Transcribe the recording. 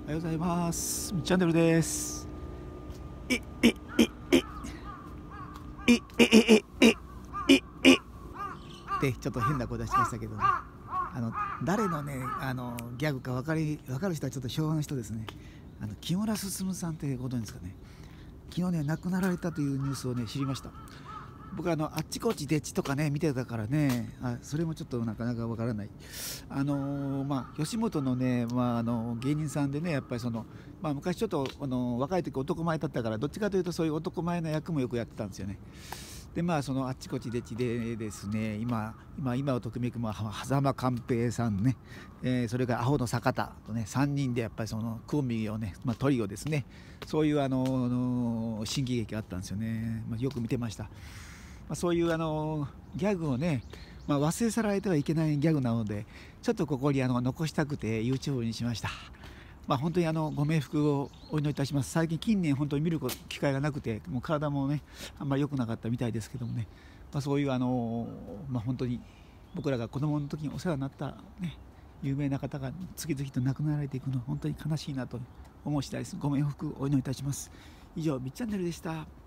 おはようございます。みっチャンネルです。ええええええええええってちょっと変な声出しましたけどね。誰のねギャグか分かる人はちょっと昭和の人ですね。木村進さんってご存知ですかね。昨日ね亡くなられたというニュースをね知りました。僕あっちこっちでっちとかね見てたからね、それもちょっとなかなかわからない。吉本のね、芸人さんでね、やっぱり昔ちょっと若い時男前だったから、どっちかというとそういう男前の役もよくやってたんですよね。であっちこっちでっちでですね、今をときめく狭間寛平さんね、それからアホの坂田とね3人でやっぱりそのコンビをね、トリオですね、そういう新喜劇があったんですよね。よく見てました。そういうギャグをね、忘れ去られてはいけないギャグなので、ちょっとここに残したくて YouTube にしました。本当にご冥福をお祈りいたします。近年本当に見る機会がなくて、もう体もねあんまり良くなかったみたいですけどもね、そういう本当に僕らが子供の時にお世話になったね有名な方が次々と亡くなられていくのは本当に悲しいなと思う次第です。ご冥福をお祈りいたします。以上、みっチャンネルでした。